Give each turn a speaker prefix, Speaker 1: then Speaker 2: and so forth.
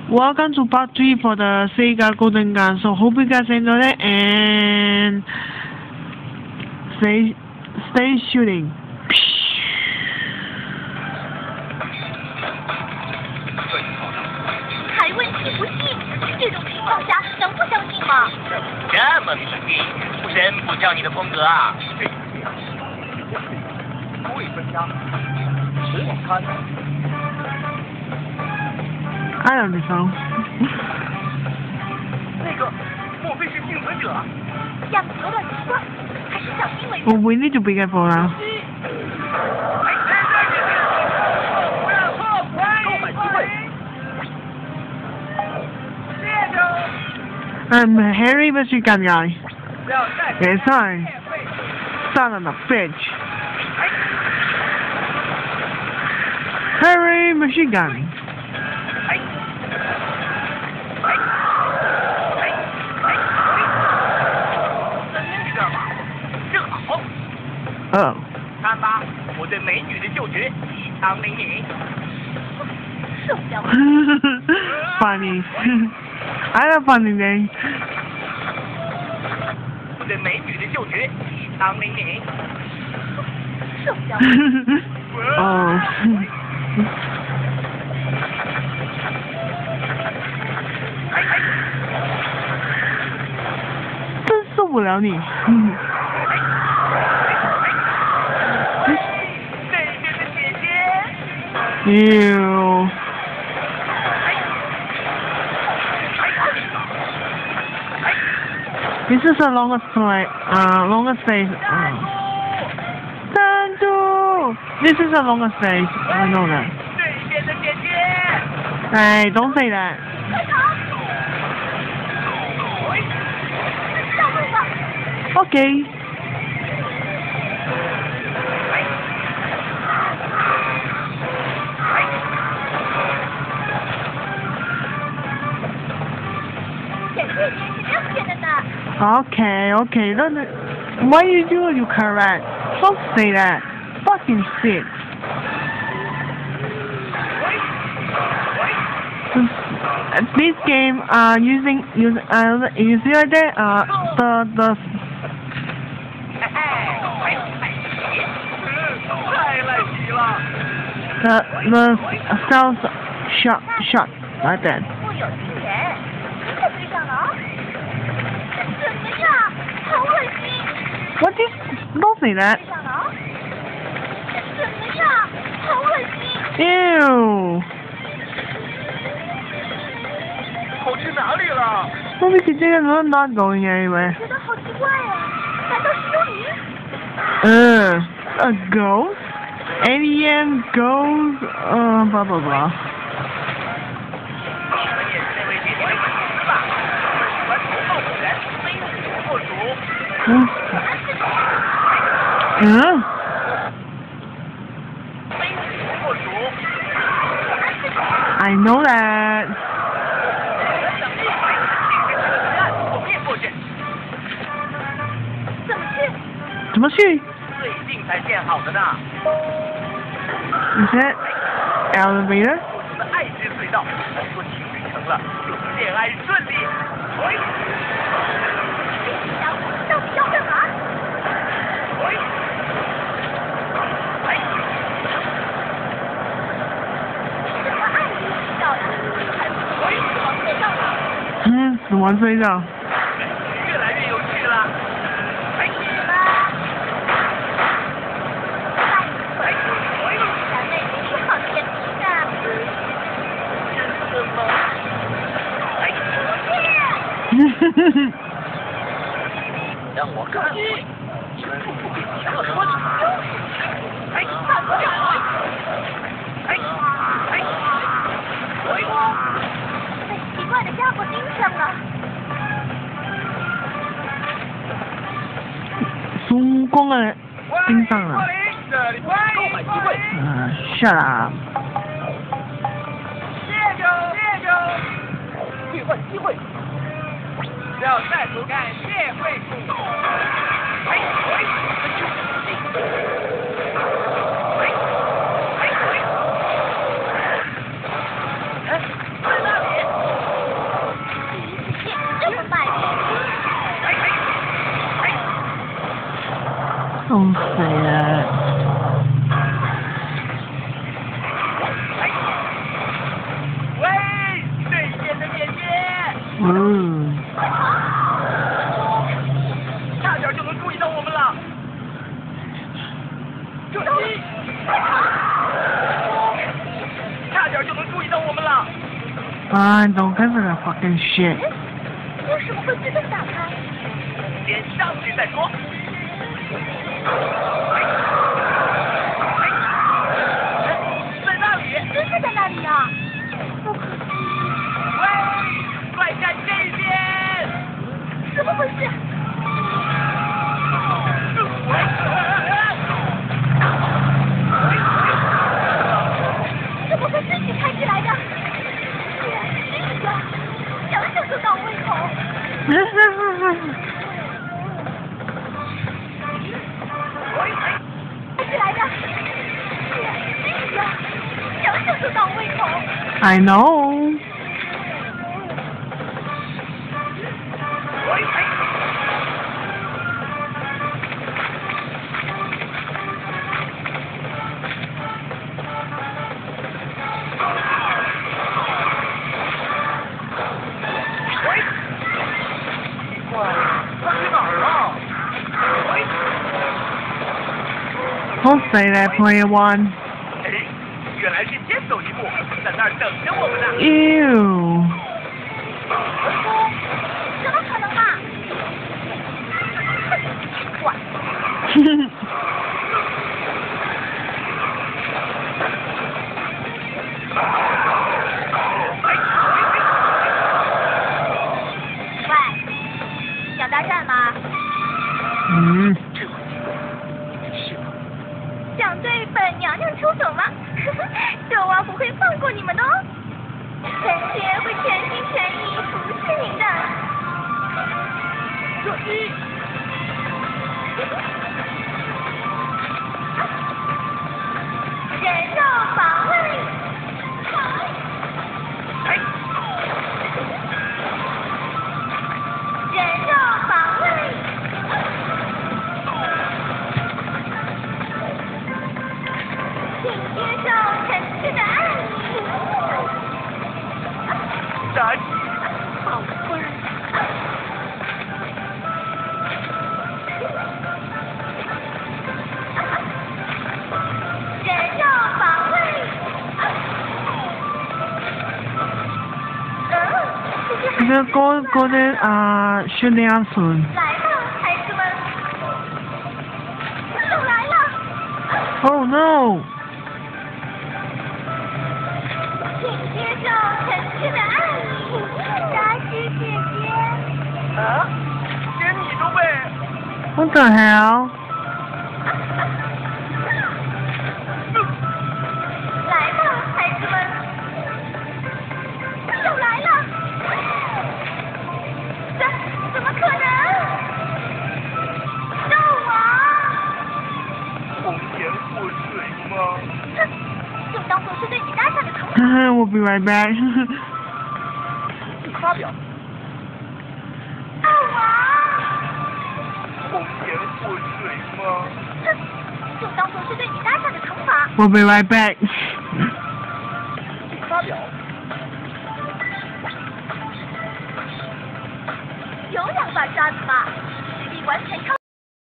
Speaker 1: Welcome to part 3 for the Sega Golden Gun. So hope you guys enjoyed it and stay shooting.
Speaker 2: 还问信不信？这种情况下能不相信吗？
Speaker 3: 这么迷信，真不像你的风格啊！多一分家，我看。
Speaker 1: I don't know.
Speaker 3: 那个，莫非是幸存者？
Speaker 2: 样子有点奇怪，还是小心为
Speaker 1: Well,
Speaker 2: 上。
Speaker 1: we need to be careful now.
Speaker 3: 购买机会。
Speaker 1: I'm Harry Machine Gun Guy. Yes, I. Son of a bitch. Harry Machine Gun. Oh.
Speaker 3: 看吧，我对美女的嗅觉异常灵敏。
Speaker 2: 受不了。
Speaker 1: Funny. I love funny things.
Speaker 3: 我对美女的嗅觉异常灵敏。
Speaker 2: 受不了。
Speaker 1: Oh. 真受不了你。
Speaker 3: 这边的姐姐。
Speaker 1: Ew. This is the longest phase. Sandu! This is the longest phase. I know that.
Speaker 3: 这边的姐姐。
Speaker 1: Hey, don't say that.
Speaker 2: 快逃！上路吧。
Speaker 1: Okay.
Speaker 2: 姐姐，你这样骗的呢？
Speaker 1: Okay. Why you do you correct? Don't say that. Fucking shit. This game you see right there the
Speaker 3: 太赖皮了。
Speaker 1: the sounds shot like that.
Speaker 2: 我有情人，你可追上了啊！怎么样？好恶心！
Speaker 1: What is? Don't say that.
Speaker 2: 追上了啊！怎么样？好恶心！
Speaker 1: Ew.
Speaker 3: 跑去哪里了？
Speaker 1: What is it? They're not going anywhere.
Speaker 2: 觉得好奇怪呀，难道是幽灵？
Speaker 1: A ghost? Alien ghost? Blah blah blah.
Speaker 3: 你们也是那位姐姐的粉丝吧？喜欢头号会员飞虎破主。飞虎破主。
Speaker 1: I know that.
Speaker 3: 我面过去。
Speaker 2: 怎么去？
Speaker 1: 怎么去？
Speaker 3: 最近才建好的呢。
Speaker 1: Is that elevator?
Speaker 3: 破主的爱之隧道，说情侣成了，就恋爱顺利。
Speaker 2: 这紧张，到底要干嘛？什么爱之隧道呀？还不是死亡隧道吗？
Speaker 1: 死亡隧道。
Speaker 3: 越来越有趣了。
Speaker 2: 小妹妹是好甜蜜的。
Speaker 3: 真的吗？让我看看，全部不给钱了说
Speaker 2: 被奇怪的家伙盯上了。
Speaker 1: 曙光的盯上了。
Speaker 3: 这里购买机会。
Speaker 1: shut up.
Speaker 3: 兑换机会。要再不干谢惠顾。在那里。
Speaker 1: Don't say that. Fine, don't give it a fucking shit.
Speaker 2: 为什么会自动打开？
Speaker 3: 先上去再说。在那里，
Speaker 2: 真的在那里啊！不可思议！
Speaker 3: 喂，快站这边！
Speaker 2: 怎么回事？怎么会自己开起来的？居然是这个，想想就倒胃口。开起来的，居然是这个，想想就倒胃口。
Speaker 1: I know. Don't say that, Player One.
Speaker 3: 哎，原来是先走一步，在那儿等着我们呢。
Speaker 1: Ew.
Speaker 2: 怎么可能嘛？我。喂，想搭讪吗？想对本娘娘出手吗？纣王不会放过你们的哦，臣妾会全心全意服侍您的。注意！人肉防卫！人肉防卫！请接受臣妾的爱意。
Speaker 3: 咱宝贝。
Speaker 2: 人肉防卫。
Speaker 1: The golden shooting up soon.
Speaker 2: 来吧，孩子们，手来了。
Speaker 1: Oh no!
Speaker 2: 请接受臣妾的爱意，大师姐姐。
Speaker 3: 啊，连你都被。
Speaker 1: What the hell?
Speaker 2: 来吧，孩子们，手来了。怎么可能？纣王！
Speaker 3: 红颜祸水吗？
Speaker 2: 哼，就当做是对你搭讪的惩罚。
Speaker 1: We'll be right back.
Speaker 3: 发表。
Speaker 2: 纣王！
Speaker 3: 红颜祸水吗？
Speaker 2: 哼，就当做是对你搭讪的惩罚。
Speaker 1: We'll be right back.
Speaker 3: 发表。
Speaker 2: 有两把刷子嘛，实力完全超